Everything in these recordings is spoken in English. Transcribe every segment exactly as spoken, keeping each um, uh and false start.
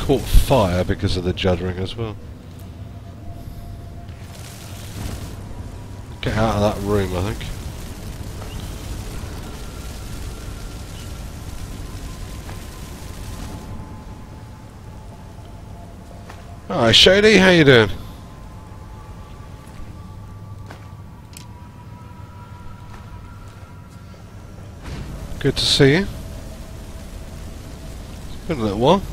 caught fire because of the juddering as well. Get out of that room, I think. Hi Shady, how you doing? Good to see you. It's been a little while.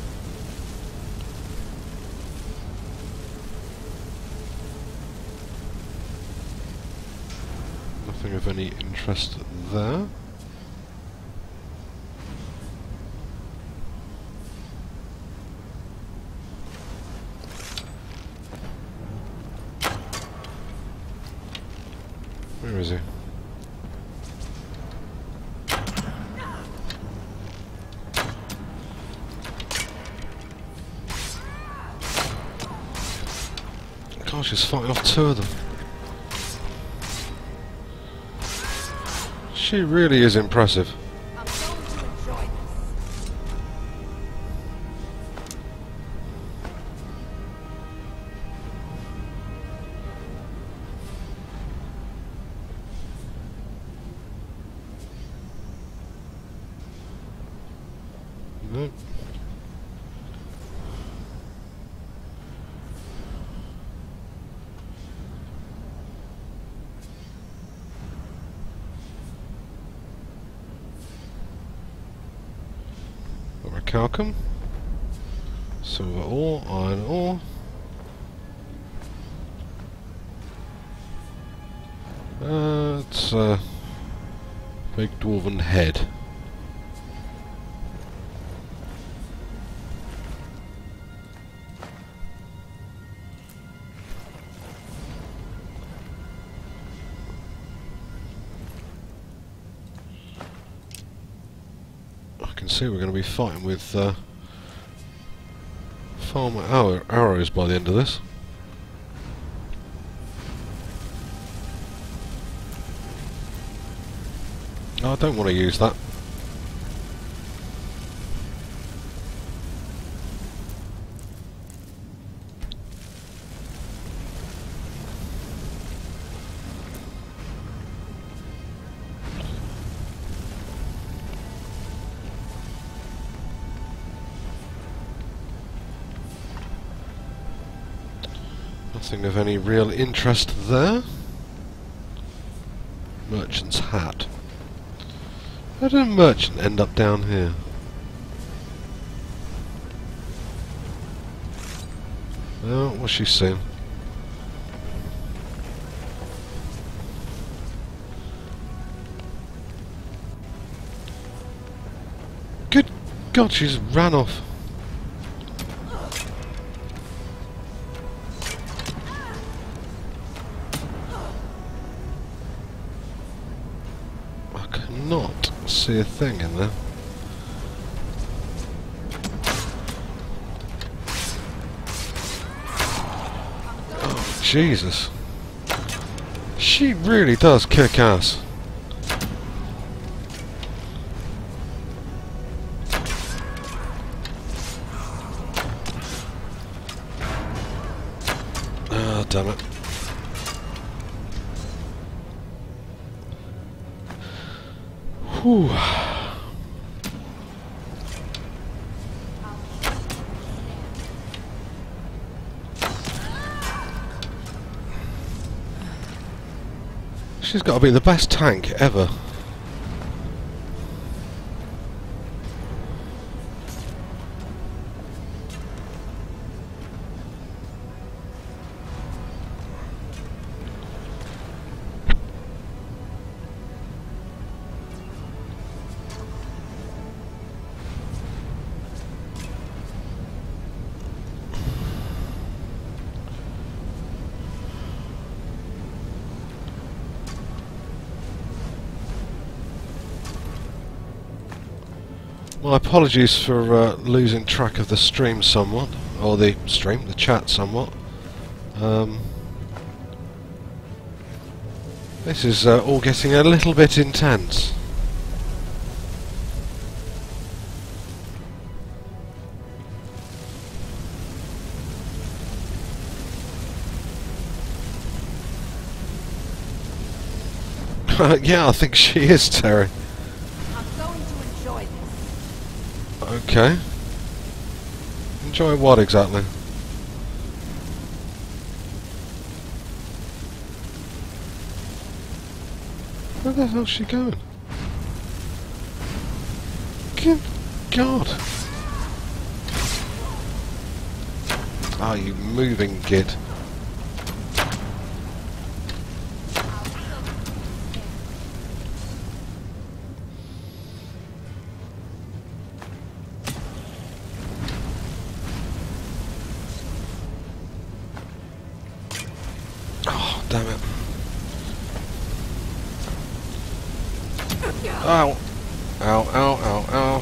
Nothing of any interest there. Where is he? Gosh, she's fighting off two of them. She really is impressive. I'm going to enjoy this. Nope. Calcum, silver ore, iron ore. Uh, it's a big dwarven head. See, we're going to be fighting with uh, far more arrow arrows by the end of this. Oh, I don't want to use that. Nothing of any real interest there. Merchant's hat. How did a merchant end up down here? Oh, what's she saying? Good God, she's ran off. Not see a thing in there. Oh, Jesus. She really does kick ass. Ah, damn it. Whew. She's got to be the best tank ever. My apologies for uh, losing track of the stream somewhat, or the stream, the chat somewhat. Um, this is uh, all getting a little bit intense. Yeah, I think she is, Terry. I'm going to enjoy this. Okay. Enjoy what exactly? Where the hell's she going? Good God! Ah, you moving git. Oh, damn it. Ow. Ow, ow, ow, ow.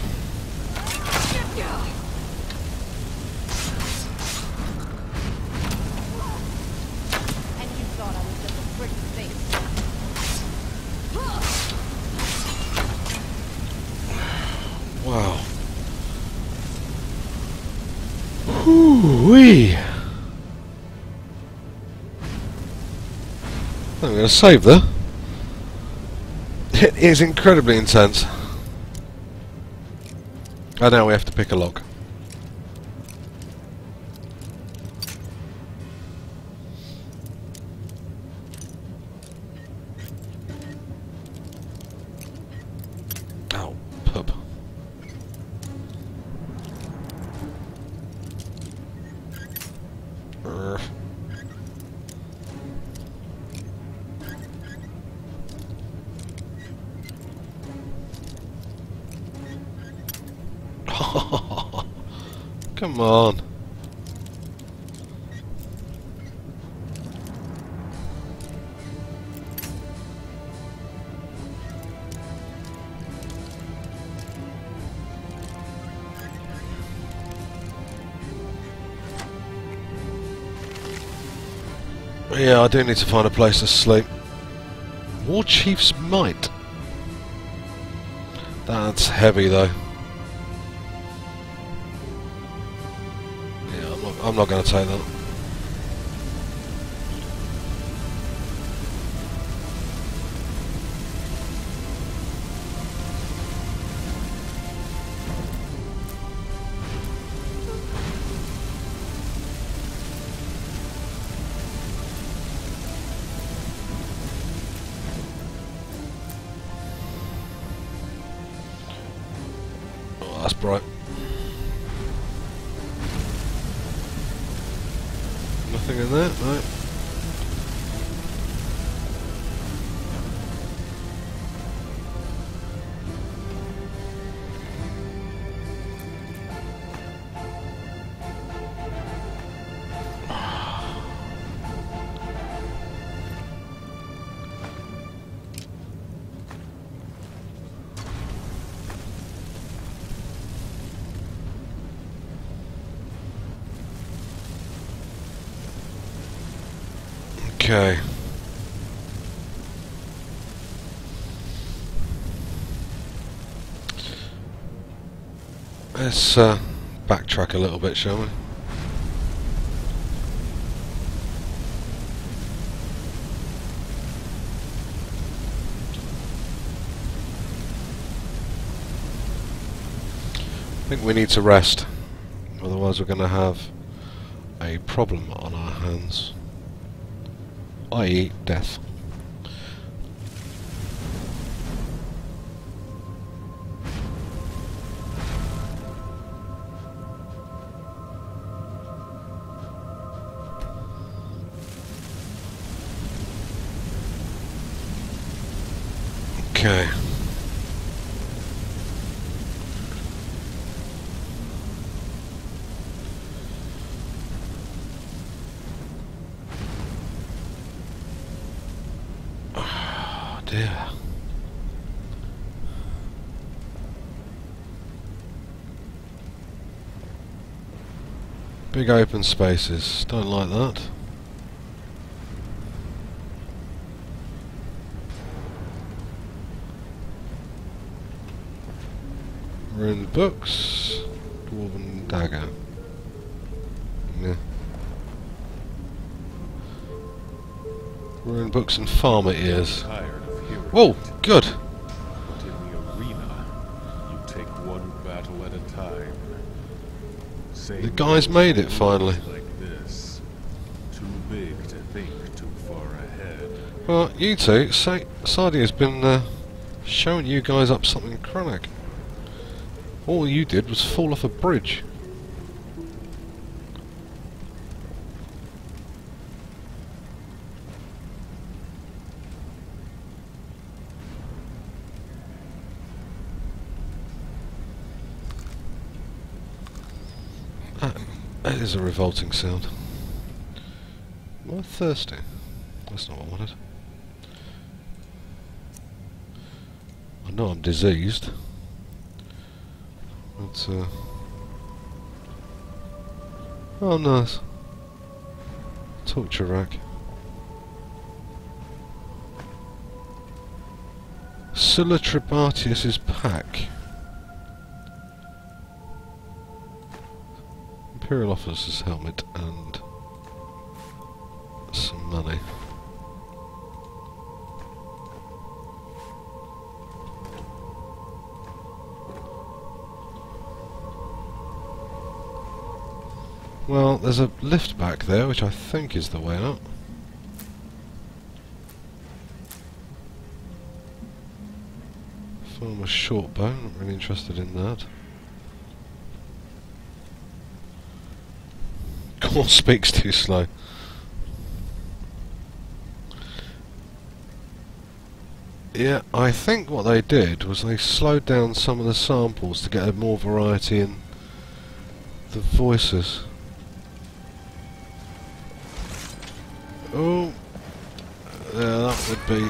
And you thought I was just a pretty face. Wow. Whoo-wee. I'm going to save there. It is incredibly intense. And now we have to pick a lock. Oh, pub. Urgh. Come on. Yeah, I do need to find a place to sleep. War Chief's Might. That's heavy though. Yeah, I'm not, I'm not going to take that. Oh, that's bright. Nothing in there? No. Okay. Let's uh, backtrack a little bit, shall we? I think we need to rest, otherwise we're going to have a problem on our hands. that is death. Okay. Dear. Big open spaces, don't like that. Ruined books, dwarven dagger. Yeah. Ruined books and farmer ears. Whoa, good. But in the arena, you take one battle at a time. Say The guy's made it finally. like this. Too big to think too far ahead. Well, you two, Sa Sadie has been uh, showing you guys up something chronic. All you did was fall off a bridge. That, that is a revolting sound. Am I thirsty? That's not what I wanted. I know I'm diseased. But, uh... oh, nice. Torture rack. Scylla Tribatius's pack. Imperial officer's helmet and some money. Well, there's a lift back there, which I think is the way up. Farmer's short bow, not really interested in that. Core speaks too slow. Yeah, I think what they did was they slowed down some of the samples to get more variety in the voices. Oh, yeah, that would be...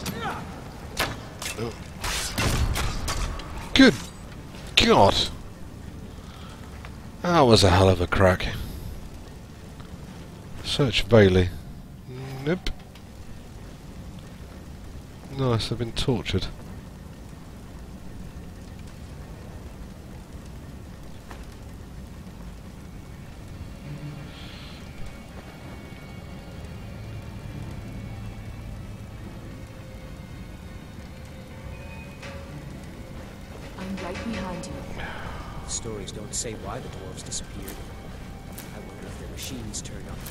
Oh. Good God! That was a hell of a crack. Search Bailey. Nope. Nice, they've been tortured. I'm right behind you. Stories don't say why the dwarves disappeared. I wonder if their machines turned on.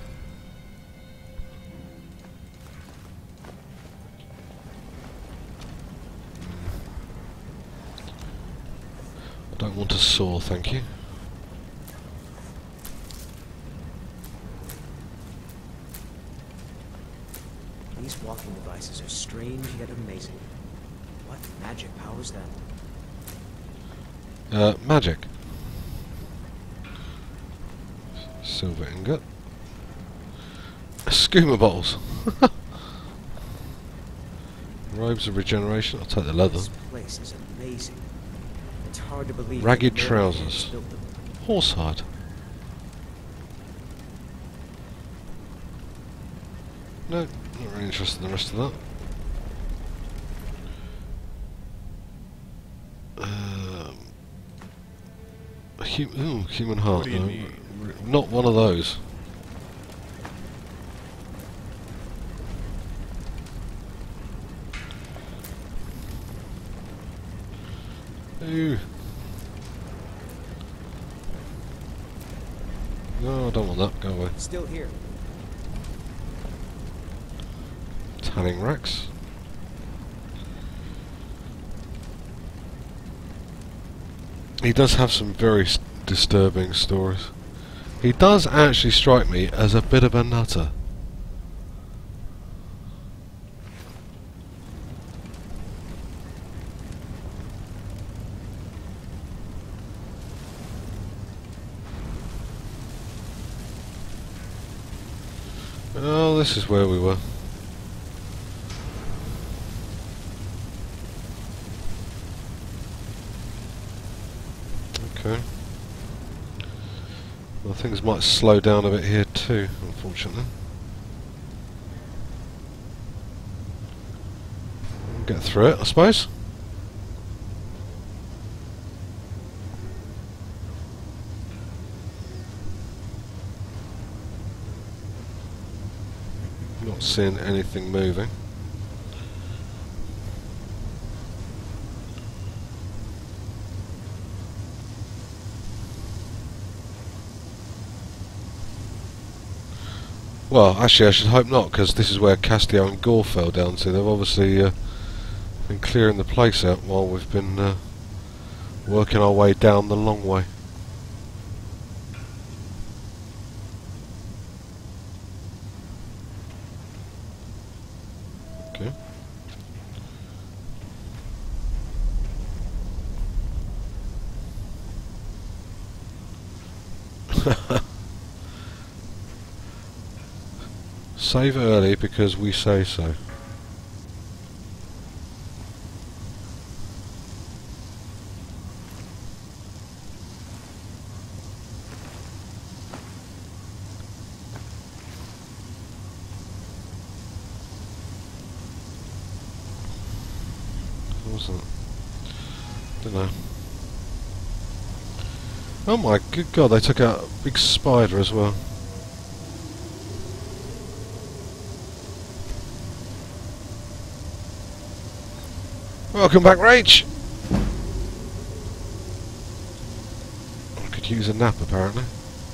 I don't want a saw, thank you. These walking devices are strange yet amazing. What magic powers them? Uh, magic. Silver ingot. Skooma bottles. Robes of regeneration. I'll take the leather. This place is amazing. It's hard to believe. Ragged that trousers. built them. Horsehide. No, not really interested in the rest of that. Um, a hu ooh, human heart. What do you No, need? r- not one of those. Ooh. No, I don't want that. Go away. Still here. Tanning racks. He does have some very s disturbing stories. He does actually strike me as a bit of a nutter. Oh, this is where we were. Okay. Well, things might slow down a bit here too, unfortunately. We'll get through it, I suppose. Not seeing anything moving. Well, actually, I should hope not, because this is where Castillo and Gore fell down to. They've obviously uh, been clearing the place out while we've been uh, working our way down the long way. Okay. Save early because we say so. What was that? Don't know. Oh my good god, they took out a big spider as well. Welcome back, Rach! I could use a nap, apparently.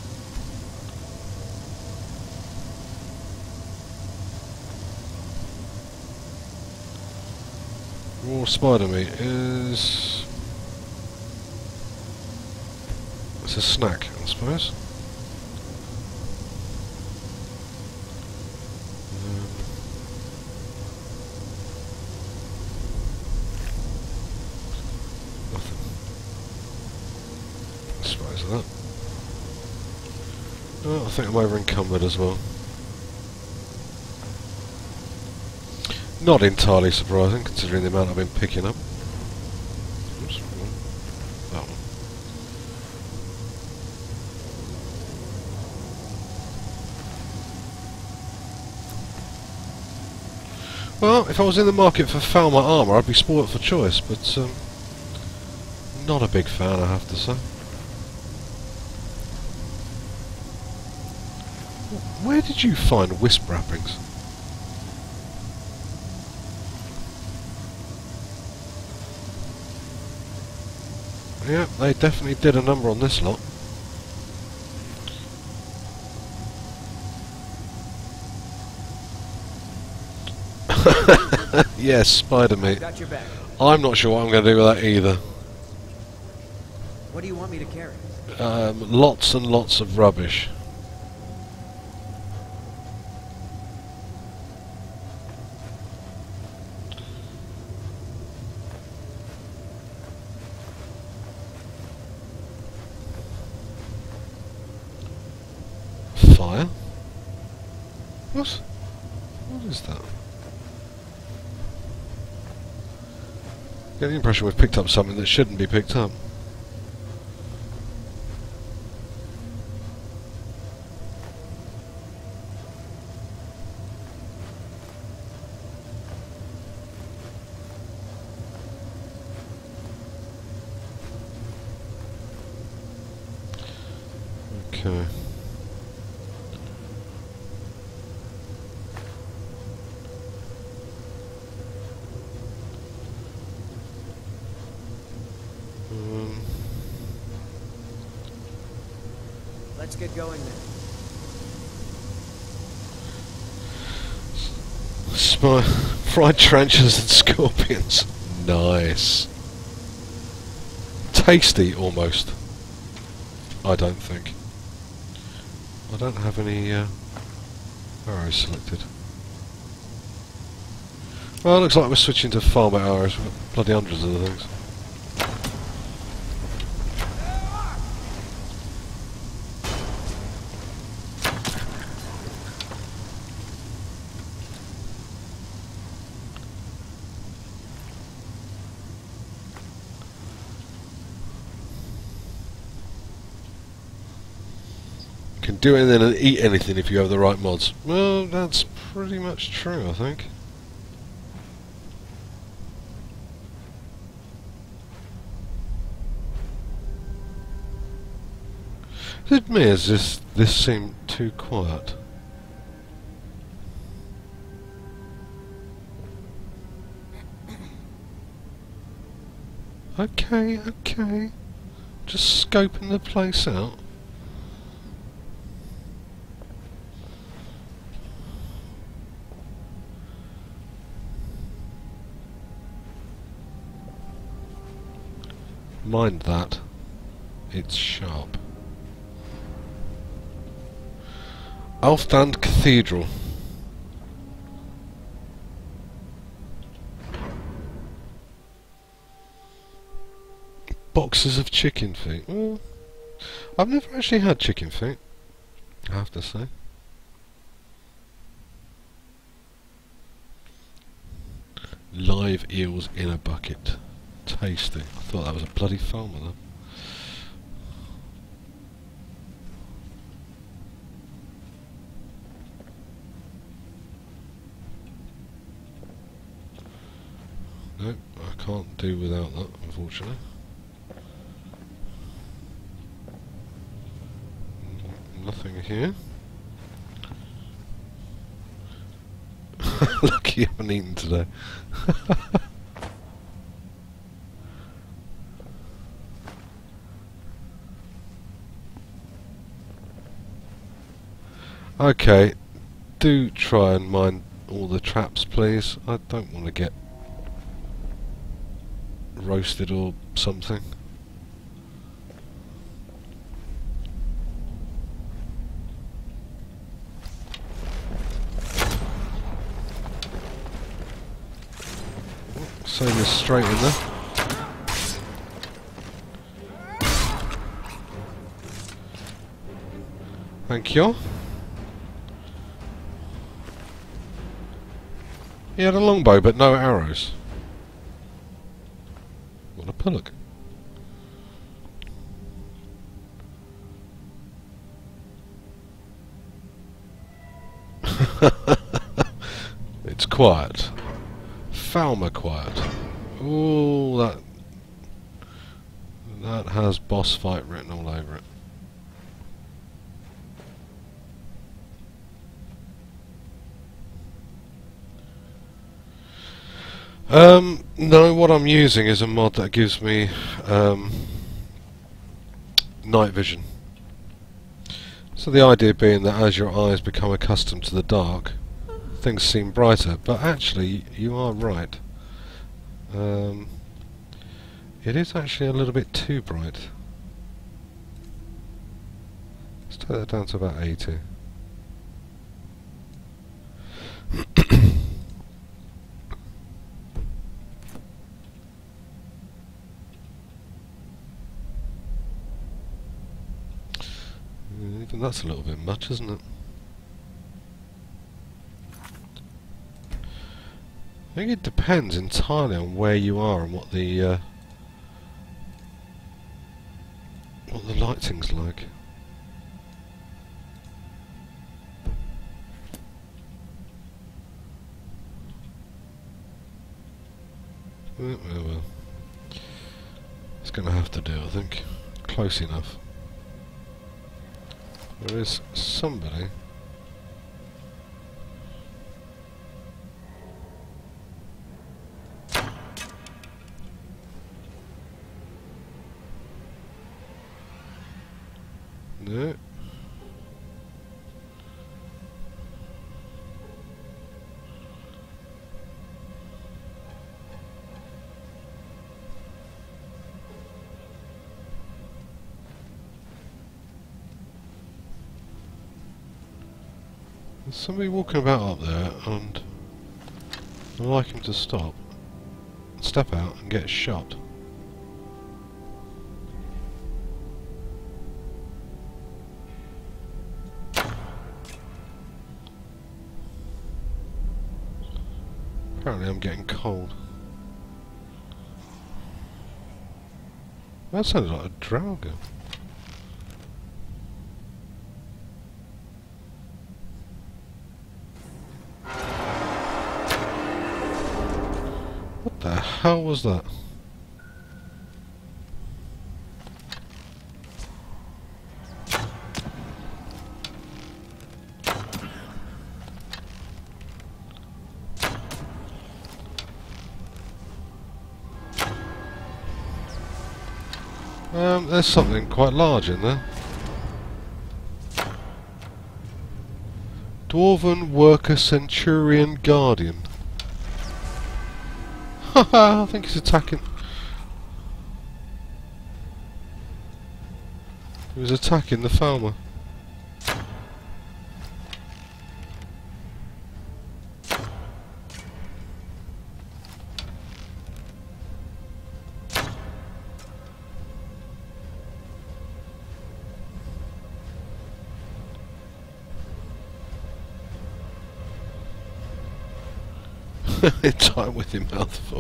Raw spider meat is... it's a snack, I suppose. That. Oh, I think I'm over encumbered as well. Not entirely surprising, considering the amount I've been picking up. Oops, that one. Well, if I was in the market for Falmer armour, I'd be spoilt for choice, but um, not a big fan, I have to say. Where did you find wisp wrappings? Yeah, they definitely did a number on this lot. Yes, spider meat. Got your back. I'm not sure what I'm going to do with that either. What do you want me to carry? Um, lots and lots of rubbish. Fire? What? What is that? I get the impression we've picked up something that shouldn't be picked up. Okay. Um. Let's get going then. Sp- fried tarantulas and scorpions. Nice. Tasty, almost. I don't think. I don't have any uh, arrows selected. Well, it looks like we're switching to farmer arrows. We've got bloody hundreds of the things. Can do anything and eat anything if you have the right mods. Well, that's pretty much true, I think. Is it me, as this this seemed too quiet? Okay, okay. Just scoping the place out. Mind that. It's sharp. Alfstand Cathedral. Boxes of chicken feet. Well, I've never actually had chicken feet, I have to say. Live eels in a bucket. Tasty. I thought that was a bloody farmer though. Nope, I can't do without that, unfortunately. Nothing here. Lucky you haven't eaten today. Okay, do try and mind all the traps, please. I don't want to get roasted or something. Same as straight in there. Thank you. He had a longbow but no arrows. What a pillock. It's quiet. Falmer quiet. Ooh, that that has boss fight written all over it. Um, no, what I'm using is a mod that gives me um, night vision. So the idea being that as your eyes become accustomed to the dark, things seem brighter, but actually you are right. Um, it is actually a little bit too bright. Let's take that down to about eighty. Even that's a little bit much, isn't it? I think it depends entirely on where you are and what the uh, what the lighting's like. Well, well, well. It's going to have to do, I think. Close enough. There is somebody. No. There's somebody walking about up there, and I'd like him to stop, step out and get shot. Apparently I'm getting cold. That sounded like a dragon. What the hell was that? Um, there's something quite large in there. Dwarven Worker Centurion Guardian. Haha, I think he's attacking. He was attacking the farmer. Time with your mouth full.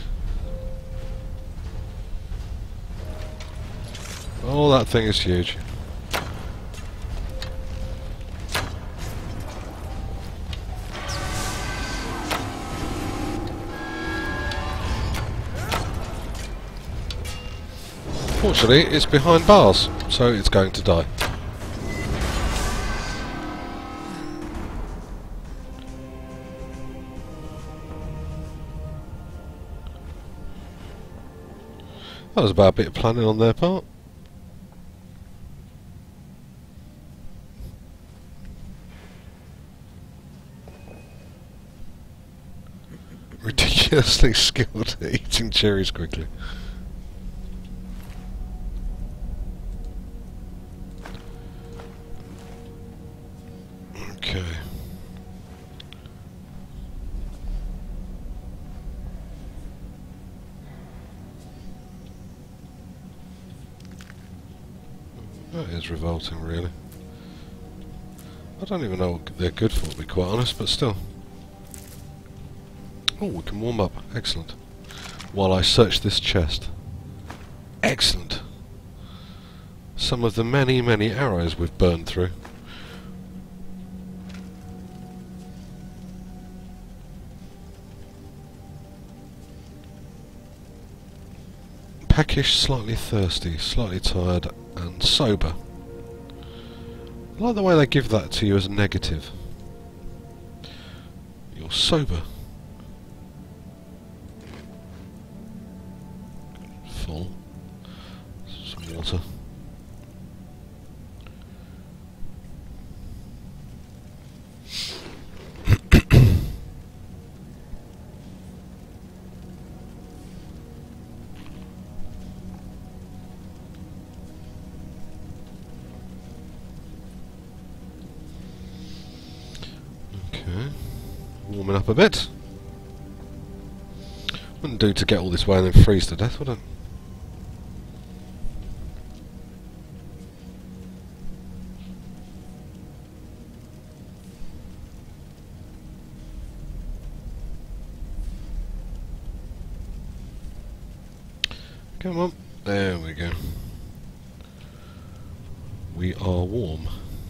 Oh, that thing is huge. Fortunately, it's behind bars, so it's going to die. That was about a bit of planning on their part. Ridiculously skilled at eating cherries quickly. Okay. That is revolting, really. I don't even know what they're good for, to be quite honest, but still. Oh, we can warm up. Excellent. While I search this chest. Excellent. Some of the many, many arrows we've burned through. Peckish, slightly thirsty, slightly tired, and sober. I like the way they give that to you as a negative. You're sober. Full. Some water. Warming up a bit. Wouldn't do to get all this way and then freeze to death, would it? Come on. There we go. We are warm.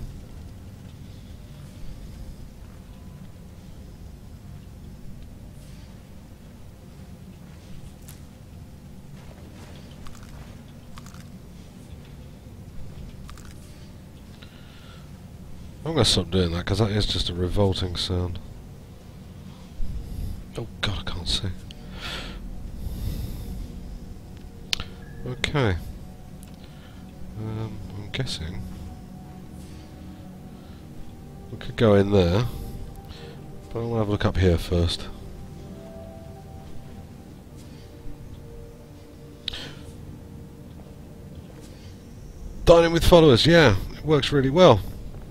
I'm going to stop doing that because that is just a revolting sound. Oh god, I can't see. Okay. Um, I'm guessing we could go in there, but I want to have a look up here first. Dining with followers, yeah, it works really well.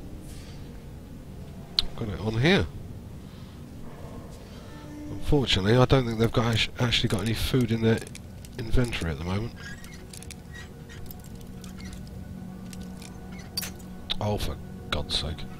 Got it on here. Unfortunately, I don't think they've got actu actually got any food in their inventory at the moment. Oh, for God's sake.